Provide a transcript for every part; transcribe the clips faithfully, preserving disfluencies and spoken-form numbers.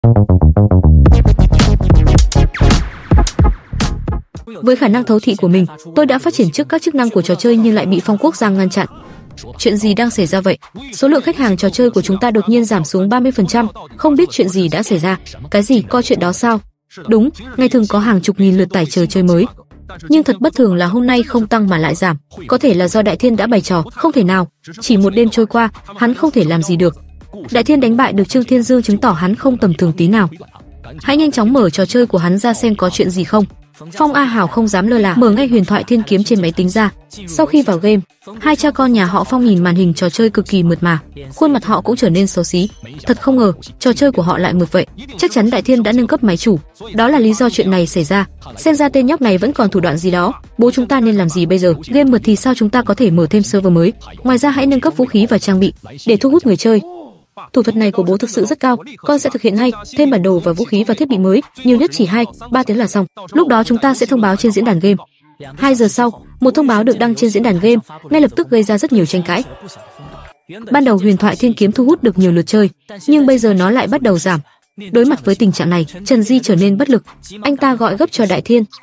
Với khả năng thấu thị của mình, tôi đã phát triển trước các chức năng của trò chơi nhưng lại bị Phong Quốc Giang ngăn chặn. Chuyện gì đang xảy ra vậy? Số lượng khách hàng trò chơi của chúng ta đột nhiên giảm xuống ba mươi phần trăm, không biết chuyện gì đã xảy ra. Cái gì? Coi chuyện đó sao? Đúng, ngày thường có hàng chục nghìn lượt tải chờ chơi mới. Nhưng thật bất thường là hôm nay không tăng mà lại giảm. Có thể là do Đại Thiên đã bày trò, không thể nào. Chỉ một đêm trôi qua, hắn không thể làm gì được. Đại Thiên đánh bại được Trương Thiên Dương chứng tỏ hắn không tầm thường tí nào. Hãy nhanh chóng mở trò chơi của hắn ra xem có chuyện gì không. Phong A Hảo không dám lơ là, mở ngay huyền thoại thiên kiếm trên máy tính ra. Sau khi vào game, hai cha con nhà họ Phong nhìn màn hình trò chơi cực kỳ mượt mà, khuôn mặt họ cũng trở nên xấu xí. Thật không ngờ, trò chơi của họ lại mượt vậy. Chắc chắn Đại Thiên đã nâng cấp máy chủ. Đó là lý do chuyện này xảy ra. Xem ra tên nhóc này vẫn còn thủ đoạn gì đó. Bố chúng ta nên làm gì bây giờ? Game mượt thì sao chúng ta có thể mở thêm server mới? Ngoài ra hãy nâng cấp vũ khí và trang bị để thu hút người chơi. Thủ thuật này của bố thực sự rất cao, con sẽ thực hiện ngay, thêm bản đồ và vũ khí và thiết bị mới, nhiều nhất chỉ hai, ba tiếng là xong. Lúc đó chúng ta sẽ thông báo trên diễn đàn game. Hai giờ sau, một thông báo được đăng trên diễn đàn game, ngay lập tức gây ra rất nhiều tranh cãi. Ban đầu huyền thoại thiên kiếm thu hút được nhiều lượt chơi, nhưng bây giờ nó lại bắt đầu giảm. Đối mặt với tình trạng này, Trần Di trở nên bất lực. Anh ta gọi gấp cho Đại Thiên.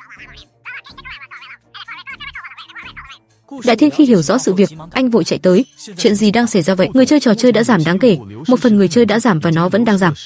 Đại Thiên khi hiểu rõ sự việc, anh vội chạy tới. Chuyện gì đang xảy ra vậy? Người chơi trò chơi đã giảm đáng kể, một phần người chơi đã giảm và nó vẫn đang giảm.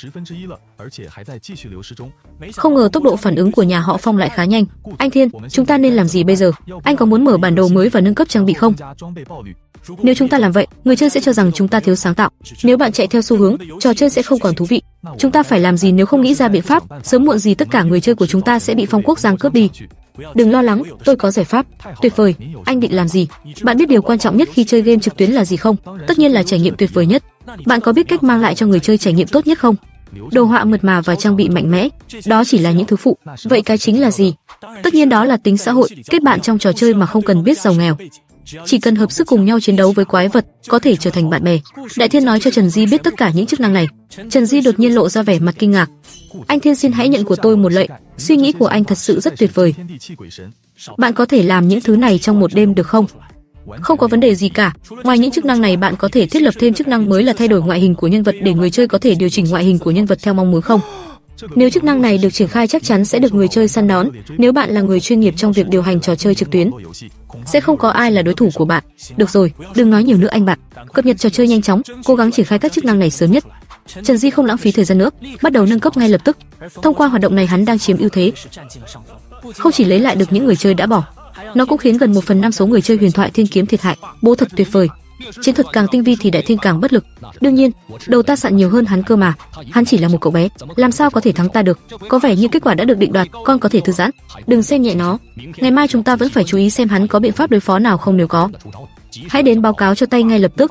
Không ngờ tốc độ phản ứng của nhà họ Phong lại khá nhanh. Anh Thiên, chúng ta nên làm gì bây giờ? Anh có muốn mở bản đồ mới và nâng cấp trang bị không? Nếu chúng ta làm vậy, người chơi sẽ cho rằng chúng ta thiếu sáng tạo. Nếu bạn chạy theo xu hướng, trò chơi sẽ không còn thú vị. Chúng ta phải làm gì nếu không nghĩ ra biện pháp? Sớm muộn gì tất cả người chơi của chúng ta sẽ bị Phong Quốc Giang cướp đi. Đừng lo lắng, tôi có giải pháp. Tuyệt vời, anh định làm gì? Bạn biết điều quan trọng nhất khi chơi game trực tuyến là gì không? Tất nhiên là trải nghiệm tuyệt vời nhất. Bạn có biết cách mang lại cho người chơi trải nghiệm tốt nhất không? Đồ họa mượt mà và trang bị mạnh mẽ, đó chỉ là những thứ phụ. Vậy cái chính là gì? Tất nhiên đó là tính xã hội, kết bạn trong trò chơi mà không cần biết giàu nghèo. Chỉ cần hợp sức cùng nhau chiến đấu với quái vật, có thể trở thành bạn bè. Đại Thiên nói cho Trần Di biết tất cả những chức năng này. Trần Di đột nhiên lộ ra vẻ mặt kinh ngạc. Anh Thiên xin hãy nhận của tôi một lệnh. Suy nghĩ của anh thật sự rất tuyệt vời. Bạn có thể làm những thứ này trong một đêm được không? Không có vấn đề gì cả. Ngoài những chức năng này, bạn có thể thiết lập thêm chức năng mới là thay đổi ngoại hình của nhân vật để người chơi có thể điều chỉnh ngoại hình của nhân vật theo mong muốn không? Nếu chức năng này được triển khai chắc chắn sẽ được người chơi săn đón. Nếu bạn là người chuyên nghiệp trong việc điều hành trò chơi trực tuyến, sẽ không có ai là đối thủ của bạn. Được rồi, đừng nói nhiều nữa anh bạn. Cập nhật trò chơi nhanh chóng, cố gắng triển khai các chức năng này sớm nhất. Trần Di không lãng phí thời gian nữa, bắt đầu nâng cấp ngay lập tức. Thông qua hoạt động này hắn đang chiếm ưu thế. Không chỉ lấy lại được những người chơi đã bỏ, nó cũng khiến gần một phần năm số người chơi huyền thoại thiên kiếm thiệt hại. Bố thật tuyệt vời. Chiến thuật càng tinh vi thì Đại Thiên càng bất lực. Đương nhiên, đầu ta sạn nhiều hơn hắn cơ mà. Hắn chỉ là một cậu bé, làm sao có thể thắng ta được? Có vẻ như kết quả đã được định đoạt, con có thể thư giãn. Đừng xem nhẹ nó. Ngày mai chúng ta vẫn phải chú ý xem hắn có biện pháp đối phó nào không, nếu có, hãy đến báo cáo cho Tay ngay lập tức.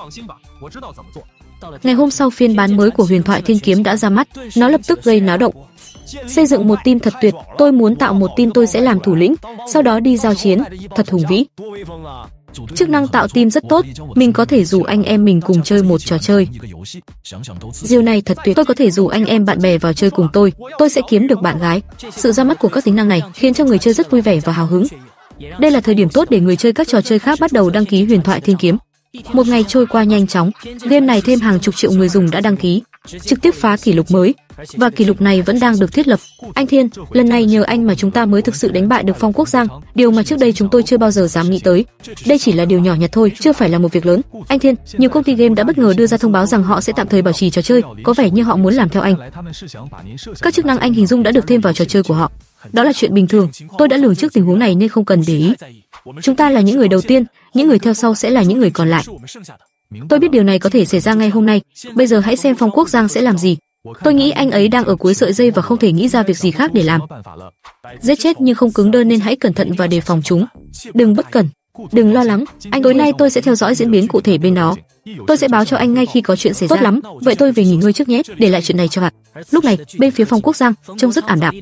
Ngày hôm sau, phiên bản mới của huyền thoại thiên kiếm đã ra mắt, nó lập tức gây náo động. Xây dựng một team thật tuyệt, tôi muốn tạo một team tôi sẽ làm thủ lĩnh, sau đó đi giao chiến, thật hùng vĩ. Chức năng tạo team rất tốt, mình có thể rủ anh em mình cùng chơi một trò chơi. Điều này thật tuyệt, tôi có thể rủ anh em bạn bè vào chơi cùng tôi, tôi sẽ kiếm được bạn gái. Sự ra mắt của các tính năng này khiến cho người chơi rất vui vẻ và hào hứng. Đây là thời điểm tốt để người chơi các trò chơi khác bắt đầu đăng ký huyền thoại thiên kiếm. Một ngày trôi qua nhanh chóng, game này thêm hàng chục triệu người dùng đã đăng ký, trực tiếp phá kỷ lục mới, và kỷ lục này vẫn đang được thiết lập. Anh Thiên, lần này nhờ anh mà chúng ta mới thực sự đánh bại được Phong Quốc Giang, điều mà trước đây chúng tôi chưa bao giờ dám nghĩ tới. Đây chỉ là điều nhỏ nhặt thôi, chưa phải là một việc lớn. Anh Thiên, nhiều công ty game đã bất ngờ đưa ra thông báo rằng họ sẽ tạm thời bảo trì trò chơi, có vẻ như họ muốn làm theo anh. Các chức năng anh hình dung đã được thêm vào trò chơi của họ. Đó là chuyện bình thường, tôi đã lường trước tình huống này nên không cần để ý. Chúng ta là những người đầu tiên, những người theo sau sẽ là những người còn lại. Tôi biết điều này có thể xảy ra ngay hôm nay. Bây giờ hãy xem Phong Quốc Giang sẽ làm gì. Tôi nghĩ anh ấy đang ở cuối sợi dây và không thể nghĩ ra việc gì khác để làm. Giết chết nhưng không cứng đơ nên hãy cẩn thận và đề phòng chúng. Đừng bất cẩn. Đừng lo lắng, anh tối nay tôi sẽ theo dõi diễn biến cụ thể bên đó. Tôi sẽ báo cho anh ngay khi có chuyện xảy ra. Tốt lắm, vậy tôi về nghỉ ngơi trước nhé, để lại chuyện này cho bạn. Lúc này, bên phía Phong Quốc Giang trông rất ảm đạm.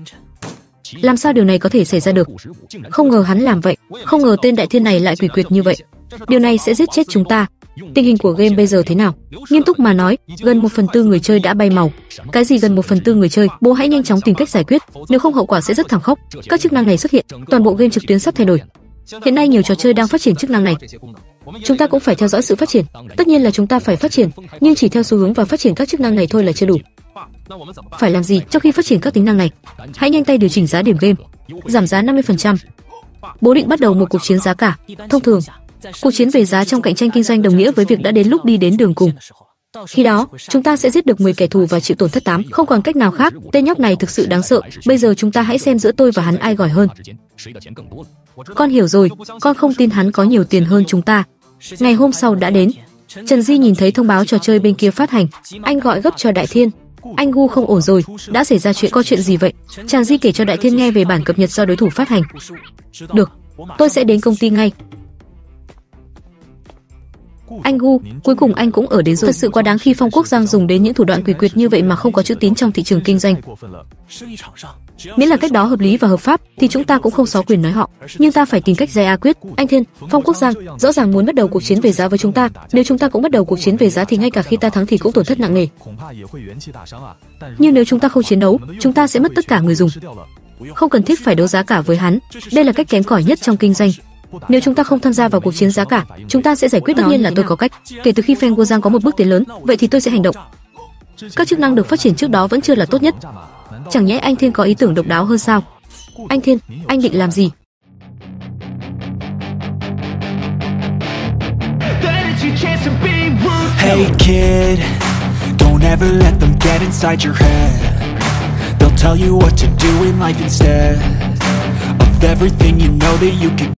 Làm sao điều này có thể xảy ra được? Không ngờ hắn làm vậy, không ngờ tên Đại Thiên này lại quỷ quyệt như vậy. Điều này sẽ giết chết chúng ta. Tình hình của game bây giờ thế nào? Nghiêm túc mà nói, gần một phần tư người chơi đã bay màu. Cái gì gần một phần tư người chơi? Bố hãy nhanh chóng tìm cách giải quyết, nếu không hậu quả sẽ rất thảm khốc. Các chức năng này xuất hiện, toàn bộ game trực tuyến sắp thay đổi. Hiện nay nhiều trò chơi đang phát triển chức năng này. Chúng ta cũng phải theo dõi sự phát triển. Tất nhiên là chúng ta phải phát triển, nhưng chỉ theo xu hướng và phát triển các chức năng này thôi là chưa đủ. Phải làm gì trong khi phát triển các tính năng này? Hãy nhanh tay điều chỉnh giá điểm game, giảm giá năm mươi phần trăm. Bố định bắt đầu một cuộc chiến giá cả. Thông thường, cuộc chiến về giá trong cạnh tranh kinh doanh đồng nghĩa với việc đã đến lúc đi đến đường cùng. Khi đó, chúng ta sẽ giết được mười kẻ thù và chịu tổn thất tám, không còn cách nào khác. Tên nhóc này thực sự đáng sợ. Bây giờ chúng ta hãy xem giữa tôi và hắn ai giỏi hơn. Con hiểu rồi, con không tin hắn có nhiều tiền hơn chúng ta. Ngày hôm sau đã đến. Trần Di nhìn thấy thông báo trò chơi bên kia phát hành. Anh gọi gấp cho Đại Thiên. Anh Gu không ổn rồi, đã xảy ra chuyện, có chuyện gì vậy? Trần Di kể cho Đại Thiên nghe về bản cập nhật do đối thủ phát hành. Được, tôi sẽ đến công ty ngay. Anh Gu, cuối cùng anh cũng ở đến rồi. Thật sự quá đáng khi Phong Quốc Giang dùng đến những thủ đoạn quỷ quyệt như vậy mà không có chữ tín trong thị trường kinh doanh. Miễn là cách đó hợp lý và hợp pháp thì chúng ta cũng không xó quyền nói họ. Nhưng ta phải tìm cách giải quyết. Anh Thiên, Phong Quốc Giang rõ ràng muốn bắt đầu cuộc chiến về giá với chúng ta. Nếu chúng ta cũng bắt đầu cuộc chiến về giá thì ngay cả khi ta thắng thì cũng tổn thất nặng nề. Nhưng nếu chúng ta không chiến đấu, chúng ta sẽ mất tất cả người dùng. Không cần thiết phải đấu giá cả với hắn. Đây là cách kém cỏi nhất trong kinh doanh. Nếu chúng ta không tham gia vào cuộc chiến giá cả, chúng ta sẽ giải quyết. Tất nhiên là tôi có cách. Kể từ khi Feng Guozhang có một bước tiến lớn, vậy thì tôi sẽ hành động. Các chức năng được phát triển trước đó vẫn chưa là tốt nhất. Chẳng nhẽ anh Thiên có ý tưởng độc đáo hơn sao? Anh Thiên, anh định làm gì? Hey kid, don't ever let them get inside your head. They'll tell you what to do in life instead of everything you know that you can